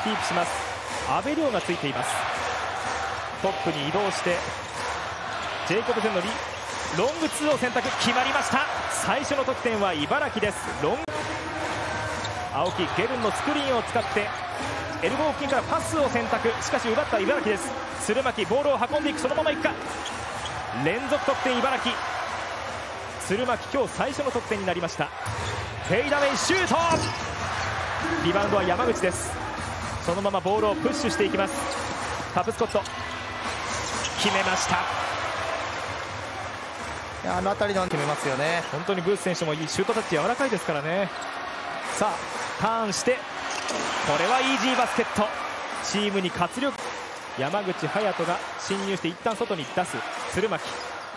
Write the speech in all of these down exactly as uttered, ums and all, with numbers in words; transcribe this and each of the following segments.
キープします。阿部亮がついています。トップに移動してジェイコブセンのリロングツーを選択、決まりました。最初の得点は茨城です。ロング青木、ゲルンのスクリーンを使ってエルボー付近からパスを選択、しかし奪った茨城です。鶴巻、ボールを運んでいく、そのままいくか。連続得点茨城。鶴巻今日最初の得点になりました。フェイダウェイシュート、リバウンドは山口です。そのままボールをプッシュしていきます。タプスコット決めました。 いや、あの辺りの決めますよね。 本当にブース選手もいいシュートタッチ柔らかいですからね。さあターンして、これはイージーバスケット。チームに活力。山口隼人が侵入して一旦外に出す。鶴巻、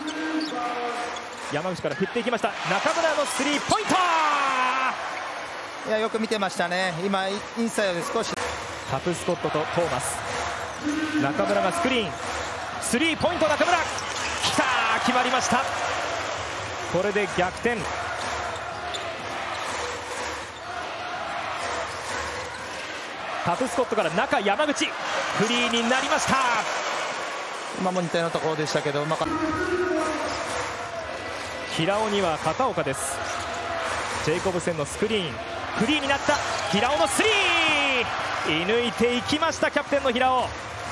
山口から振っていきました。中村のスリーポイント。 いや、よく見てましたね。今インサイドで少しタプスコットとトーマス、中村がスクリーン、スリーポイント、中村きたー、決まりました。これで逆転。タプスコットから中、山口フリーになりました。 今も似たようなところでしたけど、うまかった。 平尾には片岡です。ジェイコブセンのスクリーン、フリーになった平尾のスリー、射抜いていきました、キャプテンの平尾。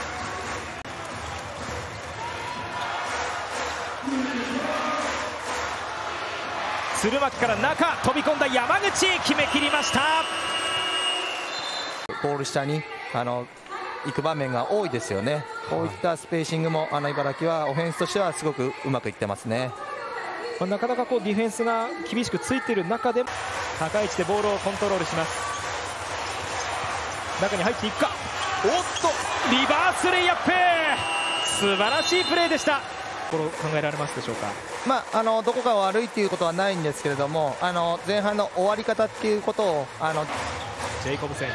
鶴巻から中飛び込んだ山口、決めきりました。 ゴール下にあの行く場面が多いですよね。こういったスペーシングもあの茨城はオフェンスとしてはすごくうまくいってますね。 まあ、なかなかこうディフェンスが厳しくついている中で高い位置でボールをコントロールします。中に入っていくか、おっとリバースレイアップ、素晴らしいプレーでした。これ考えられますでしょうか。 まあ、あのどこか悪いっていうことはないんですけれども、あの前半の終わり方っていうことをあのジェイコブセン、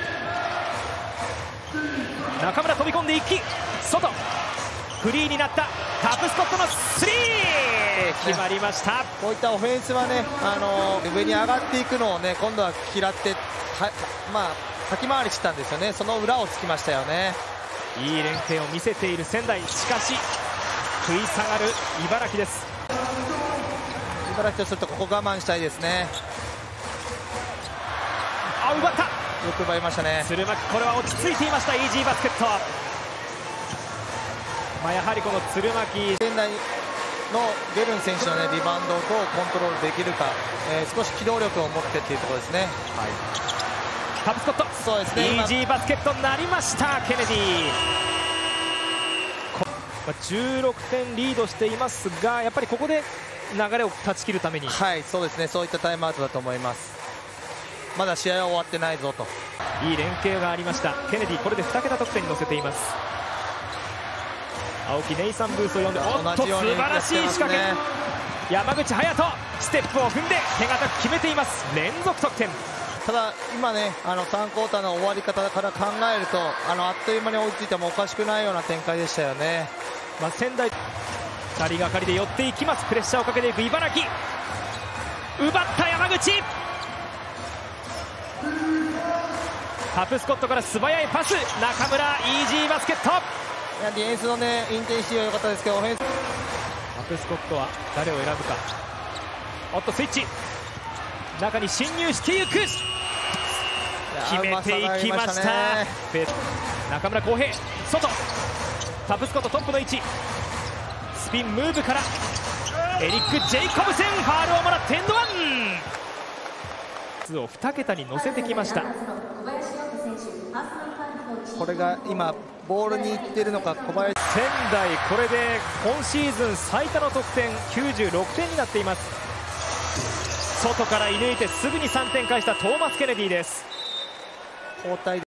中村飛び込んでいき外、フリーになったタプスコットのスリー、決まりました。 こういったオフェンスはね、あの上に上がっていくのをね、今度は嫌っては、まあ、先回りしたんですよね。その裏をつきましたよね。 いい連携を見せている仙台、しかし食い下がる茨城です。 茨城とするとここ我慢したいですね。 あ、奪った、 よく奪いましたね。 鶴巻、これは落ち着いていました。イージーバスケット。まあ、やはりこの鶴巻、 仙台のゲルン選手の、ね、リバウンドをどうコントロールできるか、えー、少し機動力を持ってっていうところですね。はい、 タプスコット、 そうですね、 イージーバスケットになりました。ケネディ、じゅうろくてんリードしていますが、やっぱりここで流れを断ち切るために、 はい、そうですね、そういったタイムアウトだと思います。まだ試合は終わってないぞと。 いい連携がありました。ケネディ、これでに桁得点に乗せています。青木、ネイサン・ブースを呼んで、おっと素晴らしい仕掛け、山口隼人ステップを踏んで手堅く決めています。連続得点。 ただ今ね、あのさんクォーターの終わり方から考えると、あのあっという間に追いついてもおかしくないような展開でしたよね。 まあ、仙台ふたりがかりで寄っていきます。プレッシャーをかけていく茨城、奪った山口、タプスコットから素早いパス、中村、イージーバスケット。 いや、ディフェンスのねインテンシティは良かったですけど、オフェンス、 タプスコットは誰を選ぶか。おっとスイッチ、中に侵入していく、決めていきました。中村航平、外、タプスコットトップの位置、スピンムーブからエリック・ジェイコブセン、ファールをもらってエンドワンをに桁に乗せてきました。 これが今ボールにいってるのか、小林。 仙台、これで今シーズン最多の得点きゅうじゅうろくてんになっています。外から射抜いてすぐにさんてん返したトーマス・ケネディです。 交代